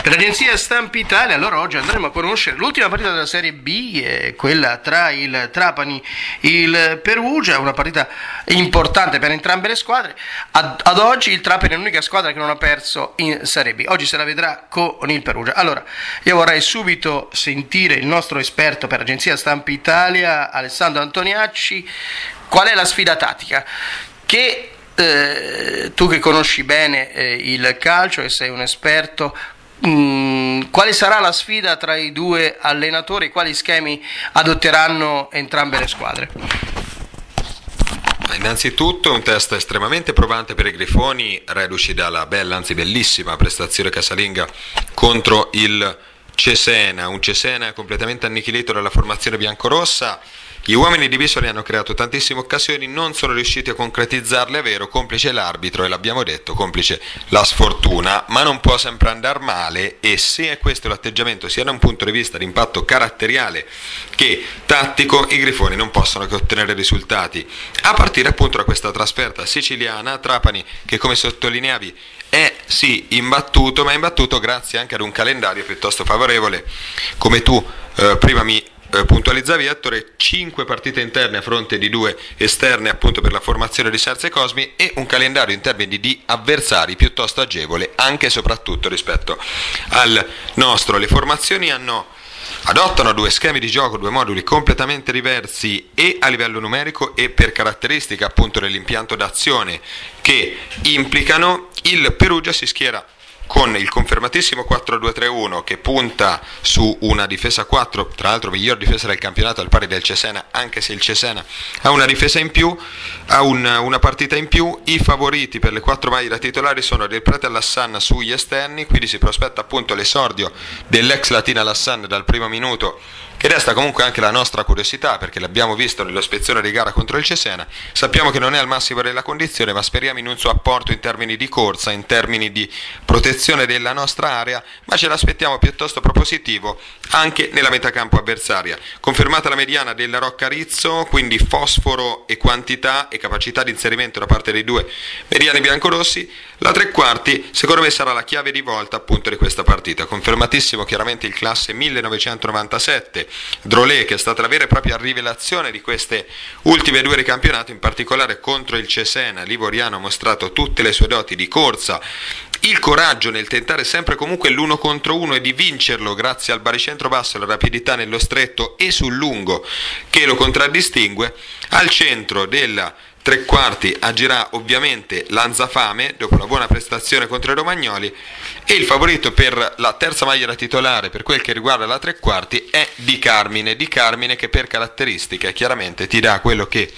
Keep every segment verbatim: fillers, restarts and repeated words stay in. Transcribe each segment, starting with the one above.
Per l'agenzia Stampa Italia, allora oggi andremo a conoscere l'ultima partita della Serie B, eh, quella tra il Trapani e il Perugia, una partita importante per entrambe le squadre. Ad, ad oggi il Trapani è l'unica squadra che non ha perso in Serie B, oggi se la vedrà con il Perugia. Allora, io vorrei subito sentire il nostro esperto per l'agenzia Stampa Italia, Alessandro Antoniacci. Qual è la sfida tattica? Che eh, tu che conosci bene eh, il calcio e sei un esperto, Mm, quale sarà la sfida tra i due allenatori? Quali schemi adotteranno entrambe le squadre? Innanzitutto un test estremamente provante per i Grifoni, reduci dalla bella, anzi bellissima prestazione casalinga contro il Cesena, un Cesena completamente annichilito dalla formazione biancorossa. Gli uomini di Bisoli hanno creato tantissime occasioni, non sono riusciti a concretizzarle, è vero, complice l'arbitro e l'abbiamo detto, complice la sfortuna, ma non può sempre andare male, e se è questo l'atteggiamento sia da un punto di vista di impatto caratteriale che tattico, i Grifoni non possono che ottenere risultati, a partire appunto da questa trasferta siciliana. Trapani, che come sottolineavi è sì imbattuto, ma è imbattuto grazie anche ad un calendario piuttosto favorevole, come tu eh, prima mi puntualizzavi, Ettore, cinque partite interne a fronte di due esterne appunto per la formazione di Serse Cosmi, e un calendario in termini di avversari piuttosto agevole anche e soprattutto rispetto al nostro. Le formazioni hanno adottano due schemi di gioco, due moduli completamente diversi e a livello numerico e per caratteristica appunto dell'impianto d'azione che implicano. Il Perugia si schiera con il confermatissimo quattro due tre uno che punta su una difesa quattro, tra l'altro miglior difesa del campionato al pari del Cesena, anche se il Cesena ha una difesa in più, ha un, una partita in più. I favoriti per le quattro maglie da titolari sono Del Prete Lassan sugli esterni, quindi si prospetta appunto l'esordio dell'ex Latina Lassan dal primo minuto, che resta comunque anche la nostra curiosità perché l'abbiamo visto nell'ispezione di gara contro il Cesena. Sappiamo che non è al massimo della condizione, ma speriamo in un suo apporto in termini di corsa, in termini di protezione della nostra area, ma ce l'aspettiamo piuttosto propositivo anche nella metacampo avversaria. Confermata la mediana della Rocca Rizzo, quindi fosforo e quantità e capacità di inserimento da parte dei due mediani biancorossi. La tre quarti secondo me sarà la chiave di volta appunto di questa partita. Confermatissimo chiaramente il classe millenovecentonovantasette Drolet, che è stata la vera e propria rivelazione di queste ultime due di campionato, in particolare contro il Cesena. Livoriano ha mostrato tutte le sue doti di corsa, il coraggio nel tentare sempre comunque l'uno contro uno e di vincerlo grazie al baricentro basso, la rapidità nello stretto e sul lungo che lo contraddistingue. Al centro della tre quarti agirà ovviamente Lanzafame dopo la buona prestazione contro i Romagnoli, e il favorito per la terza maglia da titolare per quel che riguarda la tre quarti è Di Carmine, Di Carmine che per caratteristiche chiaramente ti dà quello che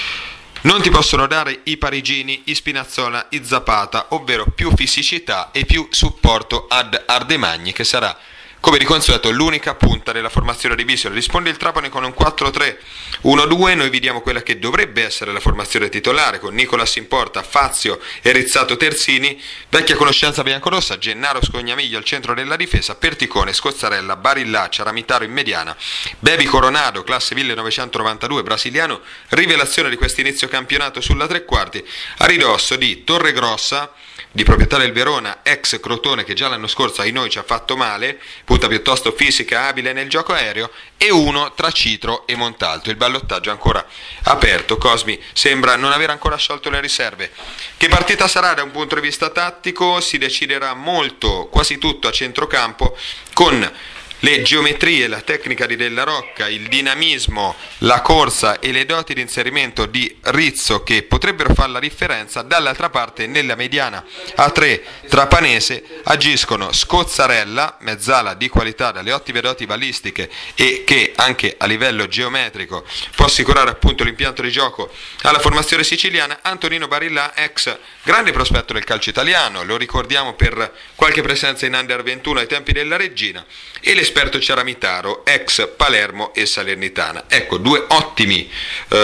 non ti possono dare i parigini, i Spinazzola, i Zapata, ovvero più fisicità e più supporto ad Ardemagni, che sarà come di consueto l'unica punta della formazione di Bisoli. Risponde il Trapani con un quattro tre uno due, noi vediamo quella che dovrebbe essere la formazione titolare, con Nicolas in porta, Fazio e Rizzato Terzini, vecchia conoscenza biancorossa, Gennaro Scognamiglio al centro della difesa, Perticone, Scozzarella, Barillaccia, Ramitaro in mediana, Bebi Coronado, classe millenovecentonovantadue brasiliano, rivelazione di questo inizio campionato sulla tre quarti, a ridosso di Torregrossa, di proprietà del Verona, ex Crotone, che già l'anno scorso ai noi ci ha fatto male, punta piuttosto fisica, abile nel gioco aereo, e uno tra Citro e Montalto. Il ballottaggio ancora aperto, Cosmi sembra non aver ancora sciolto le riserve. Che partita sarà da un punto di vista tattico? Si deciderà molto, quasi tutto a centrocampo, con le geometrie, la tecnica di Della Rocca, il dinamismo, la corsa e le doti di inserimento di Rizzo che potrebbero fare la differenza. Dall'altra parte nella mediana a tre trapanese agiscono Scozzarella, mezzala di qualità dalle ottime doti balistiche e che anche a livello geometrico può assicurare appunto l'impianto di gioco alla formazione siciliana, Antonino Barilla, ex grande prospetto del calcio italiano, lo ricordiamo per qualche presenza in Under ventuno ai tempi della Regina, e l'esperto Ciaramitaro, ex Palermo e Salernitana. Ecco, due ottimi,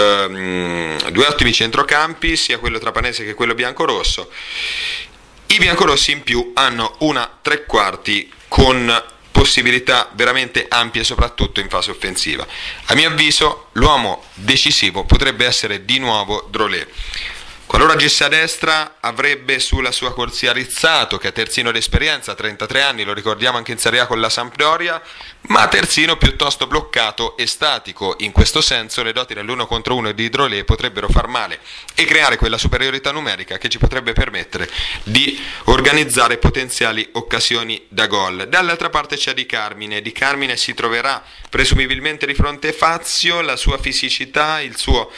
ehm, due ottimi centrocampi, sia quello trapanese che quello biancorosso. I biancorossi in più hanno una tre quarti con possibilità veramente ampie, soprattutto in fase offensiva. A mio avviso l'uomo decisivo potrebbe essere di nuovo Drolet. Qualora agisse a destra avrebbe sulla sua corsia Rizzato, che è terzino d'esperienza, trentatré anni, lo ricordiamo anche in Serie A con la Sampdoria, ma terzino piuttosto bloccato e statico. In questo senso le doti nell'uno contro uno di Drolet potrebbero far male e creare quella superiorità numerica che ci potrebbe permettere di organizzare potenziali occasioni da gol. Dall'altra parte c'è Di Carmine. Di Carmine si troverà presumibilmente di fronte a Fazio, la sua fisicità, il suo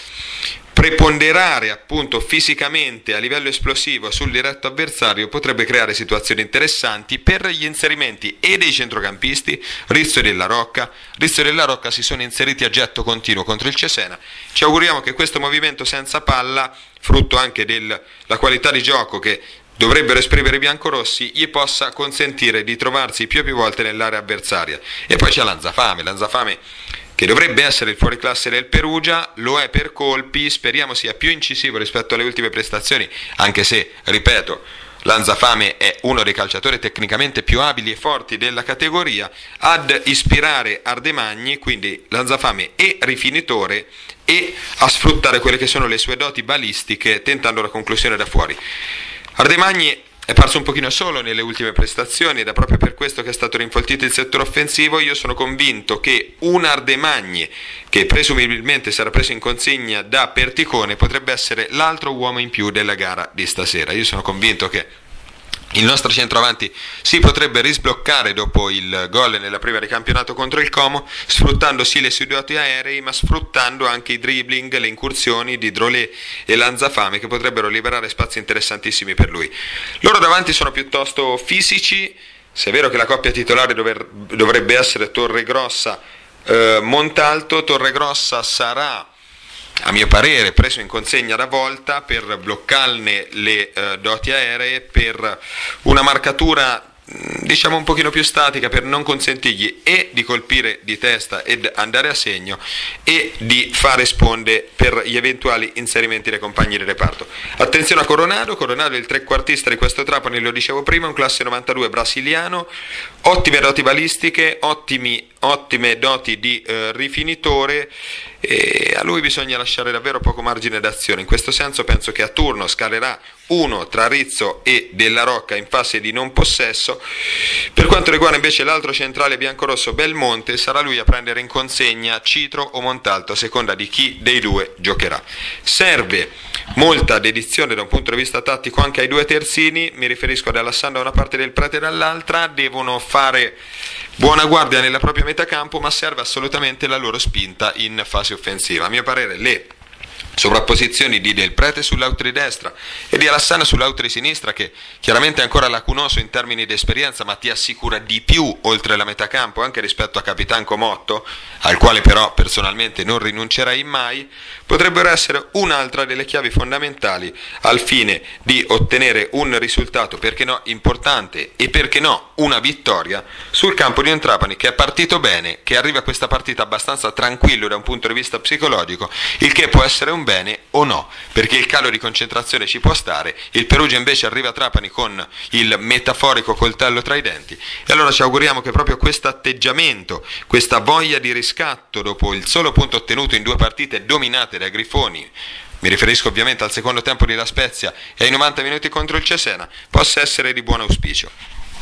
preponderare appunto fisicamente a livello esplosivo sul diretto avversario potrebbe creare situazioni interessanti per gli inserimenti e dei centrocampisti. Rizzo e Della Rocca. Rizzo e Della Rocca si sono inseriti a getto continuo contro il Cesena. Ci auguriamo che questo movimento senza palla, frutto anche della qualità di gioco che dovrebbero esprimere i biancorossi, gli possa consentire di trovarsi più e più volte nell'area avversaria. E poi c'è Lanzafame, Lanzafame che dovrebbe essere il fuoriclasse del Perugia, lo è per colpi, speriamo sia più incisivo rispetto alle ultime prestazioni, anche se, ripeto, Lanzafame è uno dei calciatori tecnicamente più abili e forti della categoria, ad ispirare Ardemagni, quindi Lanzafame e rifinitore, e a sfruttare quelle che sono le sue doti balistiche, tentando la conclusione da fuori. Ardemagni è parso un pochino solo nelle ultime prestazioni ed è proprio per questo che è stato rinfoltito il settore offensivo. Io sono convinto che un Ardemagni, che presumibilmente sarà preso in consegna da Perticone, potrebbe essere l'altro uomo in più della gara di stasera. Io sono convinto che il nostro centroavanti si potrebbe risbloccare dopo il gol nella prima di campionato contro il Como, sfruttando sì le sue doti aerei, ma sfruttando anche i dribbling, le incursioni di Drolet e Lanzafame, che potrebbero liberare spazi interessantissimi per lui. Loro davanti sono piuttosto fisici, se è vero che la coppia titolare dover, dovrebbe essere Torregrossa eh, Montalto. Torregrossa sarà, a mio parere, preso in consegna da Volta per bloccarne le eh, doti aeree, per una marcatura diciamo un pochino più statica, per non consentirgli e di colpire di testa ed andare a segno e di fare sponde per gli eventuali inserimenti dei compagni di reparto. Attenzione a Coronado. Coronado è il trequartista di questo Trapani, lo dicevo prima, un classe novantadue brasiliano, ottime doti balistiche, ottimi, ottime doti di eh, rifinitore, e a lui bisogna lasciare davvero poco margine d'azione. In questo senso penso che a turno scalerà uno tra Rizzo e Della Rocca in fase di non possesso. Per quanto riguarda invece l'altro centrale biancorosso, Belmonte, sarà lui a prendere in consegna Citro o Montalto a seconda di chi dei due giocherà. Serve molta dedizione da un punto di vista tattico anche ai due terzini, mi riferisco ad Alassane da una parte e del Prete dall'altra. Devono fare buona guardia nella propria metacampo, ma serve assolutamente la loro spinta in fase offensiva. A mio parere le sovrapposizioni di Del Prete sull'out di destra e di Alassane sull'out di sinistra, che chiaramente è ancora lacunoso in termini di esperienza, ma ti assicura di più oltre la metacampo anche rispetto a Capitan Comotto, al quale però personalmente non rinuncerei mai, potrebbero essere un'altra delle chiavi fondamentali al fine di ottenere un risultato, perché no, importante, e perché no, una vittoria sul campo di un Trapani che è partito bene, che arriva a questa partita abbastanza tranquillo da un punto di vista psicologico, il che può essere un bene o no, perché il calo di concentrazione ci può stare. Il Perugia invece arriva a Trapani con il metaforico coltello tra i denti, e allora ci auguriamo che proprio questo atteggiamento, questa voglia di riscatto dopo il solo punto ottenuto in due partite dominate dai Grifoni, mi riferisco ovviamente al secondo tempo di La Spezia e ai novanta minuti contro il Cesena, possa essere di buon auspicio.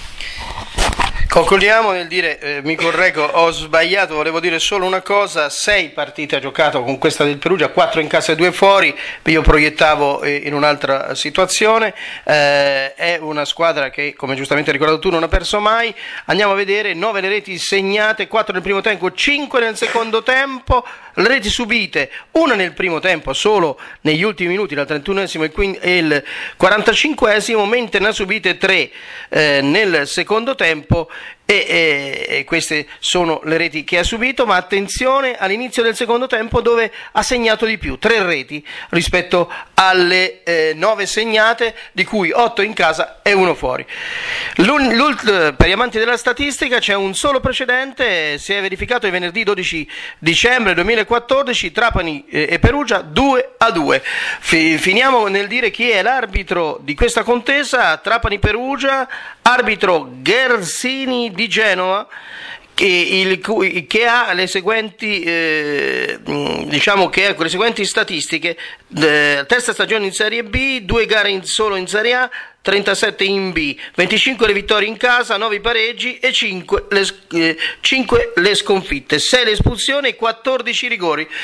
Concludiamo nel dire, eh, mi correggo, ho sbagliato, volevo dire solo una cosa: sei partite ha giocato con questa del Perugia, quattro in casa e due fuori. Io proiettavo eh, in un'altra situazione. Eh, è una squadra che, come giustamente hai ricordato tu, non ha perso mai. Andiamo a vedere: nove le reti segnate, quattro nel primo tempo, cinque nel secondo tempo. Le reti subite, una nel primo tempo solo negli ultimi minuti, dal trentunesimo e il quarantacinquesimo, mentre ne ha subite tre eh, nel secondo tempo. E, e, e queste sono le reti che ha subito, ma attenzione all'inizio del secondo tempo, dove ha segnato di più, tre reti rispetto alle eh, nove segnate, di cui otto in casa e uno fuori. L'ul, l'ult, per gli amanti della statistica c'è un solo precedente, si è verificato il venerdì dodici dicembre duemilaquattordici, Trapani eh, e Perugia due a due. Fi, finiamo nel dire chi è l'arbitro di questa contesa: Trapani Perugia, arbitro Gersini di Genova, che, il, che ha le seguenti eh, diciamo che ha le seguenti statistiche: eh, terza stagione in Serie B, due gare in, solo in Serie A, trentasette in B, venticinque le vittorie in casa, nove i pareggi e cinque le, eh, cinque le sconfitte, sei le espulsioni e quattordici rigori.